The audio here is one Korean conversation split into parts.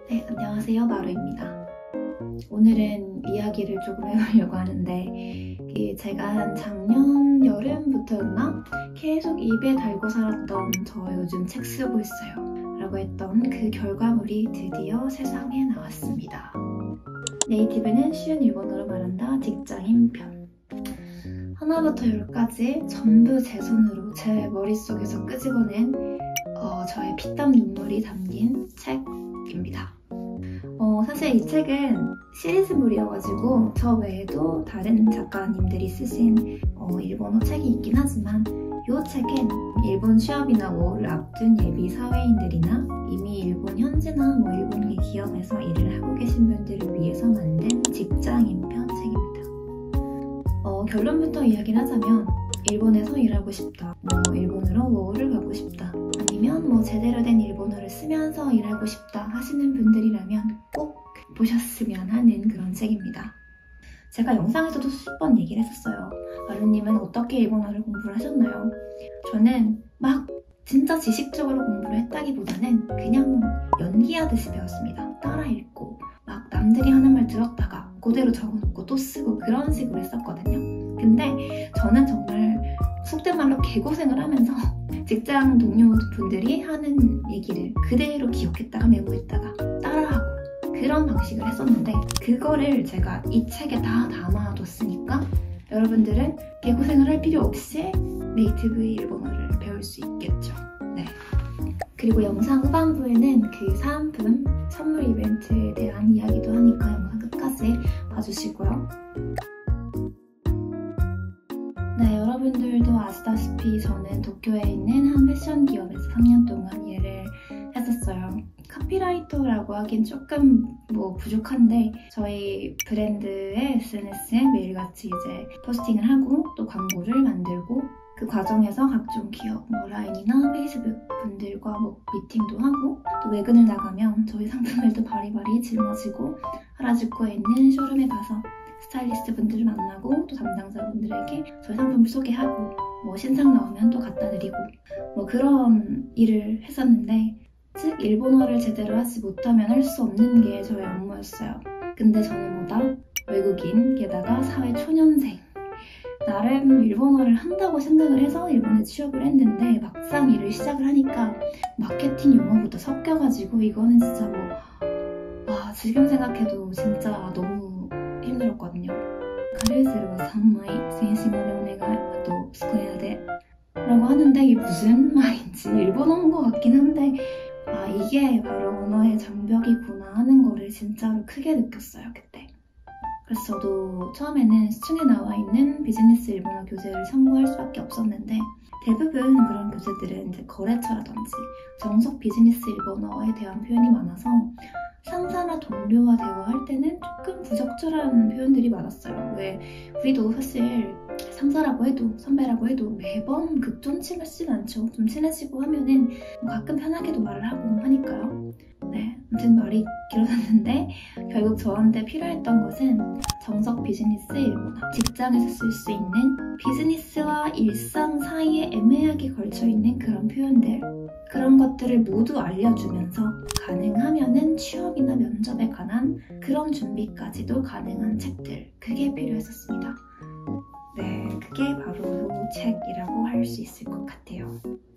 네, 안녕하세요. 마루입니다. 오늘은 이야기를 조금 해보려고 하는데 제가 한 작년 여름부터였나? 계속 입에 달고 살았던 저 요즘 책 쓰고 있어요 라고 했던 그 결과물이 드디어 세상에 나왔습니다. 네이티브는 쉬운 일본어로 말한다 직장인 편. 하나부터 열까지 전부 제 손으로 제 머릿속에서 끄집어낸 저의 피땀 눈물이 담긴 책입니다. 사실 이 책은 시리즈물이어가지고 저 외에도 다른 작가님들이 쓰신 일본어 책이 있긴 하지만 이 책은 일본 취업이나 뭐를 앞둔 예비 사회인들이나 이미 일본 현지나 일본의 기업에서 일을 하고 계신 분들을 위해서 만든 직장인편 책입니다. 결론부터 이야기를 하자면 일본에서 일하고 싶다, 일본으로 워홀을 가고 싶다, 아니면 제대로 된 일본어를 쓰면서 일하고 싶다 하시는 분들이라면 꼭 보셨으면 하는 그런 책입니다. 제가 영상에서도 수십 번 얘기를 했었어요. 마루님은 어떻게 일본어를 공부를 하셨나요? 저는 진짜 지식적으로 공부를 했다기보다는 그냥 연기하듯이 배웠습니다. 따라 읽고 남들이 하는 말 들었다가 그대로 적어놓고 또 쓰고 그런 식으로 했었거든요. 근데 저는 정말 속된 말로 개고생을 하면서 직장 동료분들이 하는 얘기를 그대로 기억했다가 메모했다가 따라하고 그런 방식을 했었는데 그거를 제가 이 책에 다 담아뒀으니까 여러분들은 개고생을 할 필요 없이 네이티브의 일본어를 배울 수 있겠죠. 네. 그리고 영상 후반부에는 그 사은품 선물 이벤트에 대한 이야기도 하니까 영상 끝까지 봐주시고요. 네, 여러분들도 아시다시피 저는 도쿄에 있는 한 패션 기업에서 3년 동안 일을 했었어요. 카피라이터라고 하긴 조금 부족한데 저희 브랜드의 SNS에 매일같이 이제 포스팅을 하고 또 광고를 만들고 그 과정에서 각종 기업, 라인이나 페이스북 분들과 미팅도 하고 또 외근을 나가면 저희 상품들도 바리바리 짊어지고 하라주쿠에 있는 쇼룸에 가서 스타일리스트 분들을 만나고 또 담당자분들에게 저희 상품을 소개하고 신상 나오면 또 갖다 드리고 그런 일을 했었는데 즉 일본어를 제대로 하지 못하면 할 수 없는 게 저의 업무였어요. 근데 저는 외국인, 게다가 사회 초년생 나름 일본어를 한다고 생각을 해서 일본에 취업을 했는데 막상 일을 시작을 하니까 마케팅 용어부터 섞여가지고 이거는 진짜 지금 생각해도 진짜 너무 힘들었거든요. 가르스로 산마이 센시모네 오네가 또 스쿠에야데 라고 하는데 이게 무슨 말인지 일본어인 것 같긴 한데 이게 바로 언어의 장벽이구나 하는 거를 진짜로 크게 느꼈어요 그때. 그래서 저도 처음에는 시중에 나와 있는 비즈니스 일본어 교재를 참고할 수밖에 없었는데 대부분 그런 교재들은 이제 거래처라든지 정석 비즈니스 일본어에 대한 표현이 많아서 상사나 동료와 대화할 때는 조금 부적절한 표현들이 많았어요. 왜 우리도 사실 상사라고 해도 선배라고 해도 매번 극존칭하시진 않죠. 좀 친해지고 하면은 가끔 편하게도 말을 하고 하니까요. 네, 아무튼 말이 길어졌는데 결국 저한테 필요했던 것은 정석 비즈니스 일본어, 직장에서 쓸 수 있는 비즈니스와 일상 사이에 애매하게 걸쳐있는 그런 표현들, 그런 것들을 모두 알려주면서 가능하면은 취업이나 면접에 관한 그런 준비까지도 가능한 책들, 그게 필요했었습니다. 네, 그게 바로 이 책이라고 할 수 있을 것 같아요.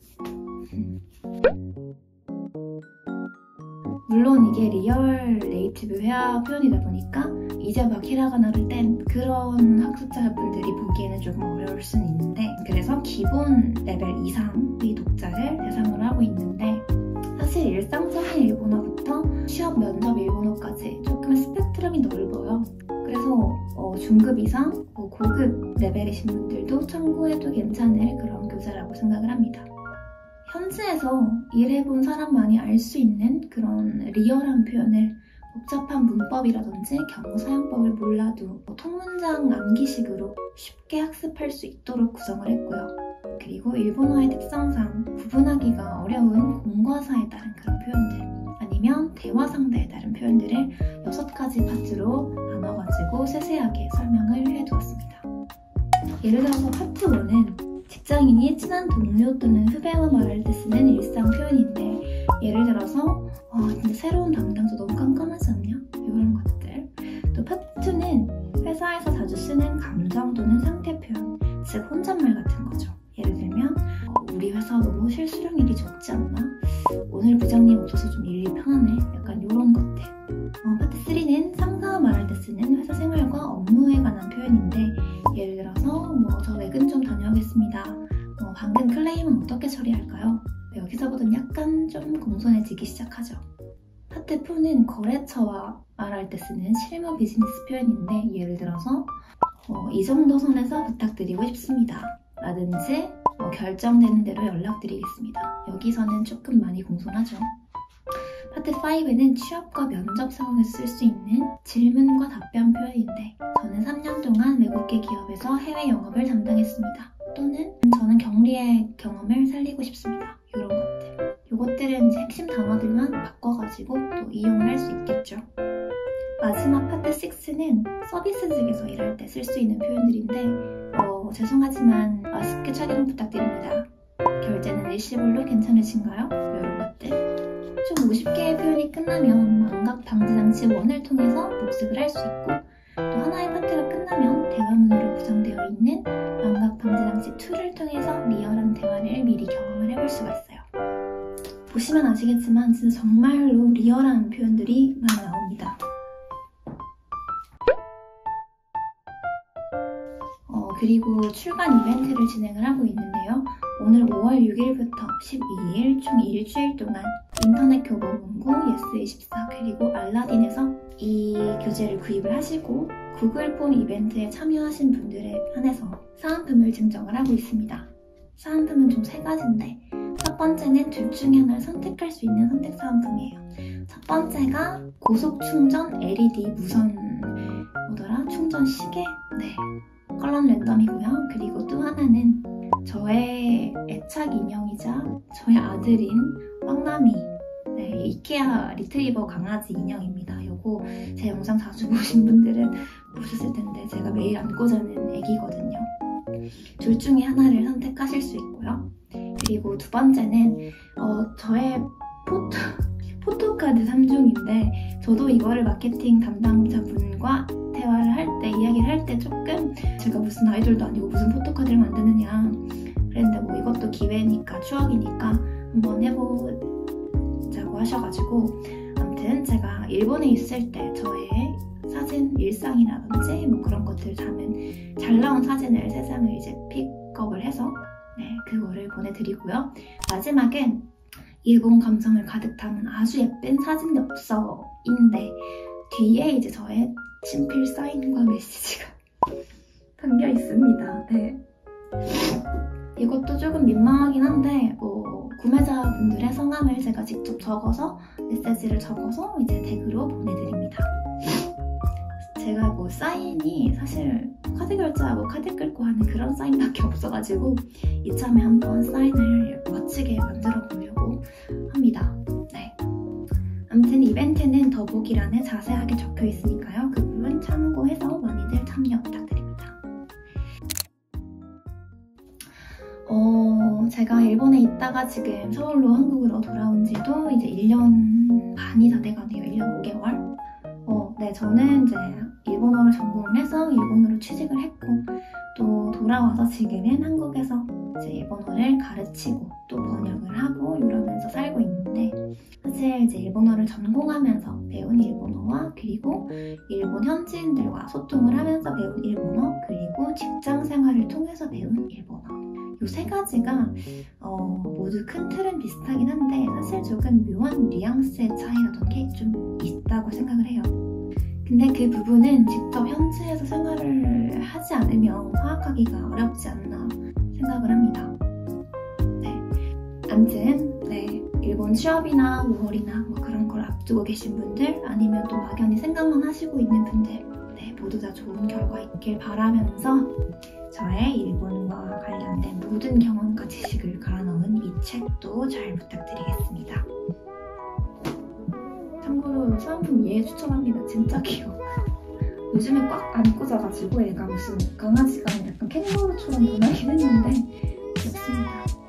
물론 이게 리얼 네이티브 회화 표현이다 보니까 이제 히라가나를 뗀 그런 학습자분들이 보기에는 조금 어려울 수는 있는데 그래서 기본 레벨 이상의 독자를 대상으로 하고 있는데 사실 일상적인 일본어부터 취업 면접 일본어까지 조금 스펙트럼이 넓어요. 그래서 중급 이상, 고급 레벨이신 분들도 참고해도 괜찮을 그런 교재라고 생각을 합니다. 현지에서 일해본 사람만이 알 수 있는 그런 리얼한 표현을 복잡한 문법이라든지 경우 사용법을 몰라도 통문장 암기식으로 쉽게 학습할 수 있도록 구성을 했고요. 그리고 일본어의 특성상 구분하기가 어려운 공과사에 따른 그런 표현들 아니면 대화 상대에 따른 표현들을 6가지 파트로 나눠가지고 세세하게 설명을 해두었습니다. 예를 들어서 파트 1은 직장인이 친한 동료 또는 후배와 말할 때 쓰는 일상 표현인데 예를 들어서 근데 새로운 담당자 너무 편하지 않냐? 이런 것들. 또 파트 2는 회사에서 자주 쓰는 감정 또는 상태 표현, 즉 혼잣말 같은 거죠. 예를 들면 우리 회사 너무 실수령일이 적지 않나? 오늘 부장님 없어서 좀 일이 편하네. 약간 이런 것들. 파트 3는 상사와 말할 때 쓰는 회사 생활과 업무에 관한 표현인데 예를 들어서 저 외근 좀 다녀오겠습니다. 방금 클레임은 어떻게 처리할까요? 여기서부터는 약간 좀 공손해지기 시작하죠. 파트 4는 거래처와 말할 때 쓰는 실무 비즈니스 표현인데 예를 들어서 이 정도 선에서 부탁드리고 싶습니다. 라든지 결정되는 대로 연락드리겠습니다. 여기서는 조금 많이 공손하죠. 파트 5는 취업과 면접 상황에서 쓸 수 있는 질문과 답변 표현인데 저는 3년 동안 외국계 기업에서 해외 영업을 담당했습니다. 또는 저는 격리의 경험을 살리고 싶습니다. 이런 것들. 이것들은 이제 핵심 단어들만 바꿔가지고 또 이용을 할 수 있겠죠. 마지막 파트 6는 서비스직에서 일할 때 쓸 수 있는 표현들인데 죄송하지만 마스크 착용 부탁드립니다. 결제는 일시불로 괜찮으신가요? 이런 것들. 좀 50개의 표현이 끝나면 망각 방지 장치 1을 통해서 복습을 할 수 있고 또 하나의 파트가 끝나면 대화문으로 구성되어 있는 망각 방지 장치 2를 통해서 리얼한 대화를 미리 경험을 해볼 수가 있어요. 보시면 아시겠지만 진짜 정말로 리얼한 표현들이 많이 나옵니다. 그리고 출간 이벤트를 진행을 하고 있는데요. 오늘 5월 6일부터 12일 총 일주일 동안 인터넷 교보문고, 예스24 그리고 알라딘에서 이 교재를 구입을 하시고 구글 폼 이벤트에 참여하신 분들에 한해서 사은품을 증정을 하고 있습니다. 사은품은 총 3가지인데 첫 번째는 둘 중에 하나를 선택할 수 있는 선택 사은품이에요. 첫 번째가 고속 충전 LED 무선 충전 시계? 네. 컬러 랜덤이고요. 그리고 또 하나는 저의 애착 인형이자 저의 아들인 황남이 이케아 리트리버 강아지 인형입니다. 요거 제 영상 자주 보신 분들은 보셨을 텐데 제가 매일 안고 자는 애기거든요. 둘 중에 하나를 선택하실 수 있고요. 그리고 두 번째는 저의 포토카드 3종인데 저도 이거를 마케팅 담당자분과 대화를 할 때, 이야기를 할 때 조금 제가 무슨 아이돌도 아니고 무슨 포토카드를 만드느냐 그랬는데 이것도 기회니까 추억이니까 한번 해보자고 하셔가지고 아무튼 제가 일본에 있을 때 저의 사진, 일상이라든지 그런 것들을 담은 잘 나온 사진을 3장을 이제 픽업을 해서 그거를 보내드리고요. 마지막엔 일본 감성을 가득 담은 아주 예쁜 사진 엽서인데 뒤에 이제 저의 친필 사인과 메시지가 담겨 있습니다. 네. 이것도 조금 민망하긴 한데 구매자분들의 성함을 제가 직접 적어서 메시지를 적어서 이제 댁으로 보내드립니다. 제가 사인이 사실 카드 결제하고 카드 긁고 하는 그런 사인밖에 없어가지고 이참에 한번 사인을 멋지게 만들어 보려고 합니다. 네. 아무튼 이벤트는 더보기란에 자세하게 적혀 있으니까요. 그 부분 참고해서 많이들 참여 부탁드립니다. 제가 일본에 있다가 지금 서울로 한국으로 돌아온 지도 이제 1년 반이 다 돼가네요. 1년 5개월. 네, 저는 이제 일본어를 전공을 해서 일본어로 취직을 했고 또 돌아와서 지금은 한국에서 이제 일본어를 가르치고 또 번역을 하고 이러면서 살고 있는데 사실 이제 일본어를 전공하면서 배운 일본어와 그리고 일본 현지인들과 소통을 하면서 배운 일본어 그리고 직장 생활을 통해서 배운 일본어 이 3가지가 모두 큰 틀은 비슷하긴 한데 사실 조금 묘한 뉘앙스의 차이라던 게 좀 있다고 생각을 해요. 근데 그 부분은 직접 현지에서 생활을 하지 않으면 파악하기가 어렵지 않나 생각을 합니다. 네. 아무튼 일본 취업이나 5월이나 그런 걸 앞두고 계신 분들 아니면 또 막연히 생각만 하시고 있는 분들 모두 다 좋은 결과 있길 바라면서 저의 일본과 관련된 모든 경험과 지식을 갈아넣은 이 책도 잘 부탁드리겠습니다. 참고로 사은품 얘 추천합니다. 진짜 귀여워. 요즘에 꽉 안고 자가지고 얘가 무슨 강아지가 아니라 약간 캥거루처럼 변하긴 했는데 귀엽습니다.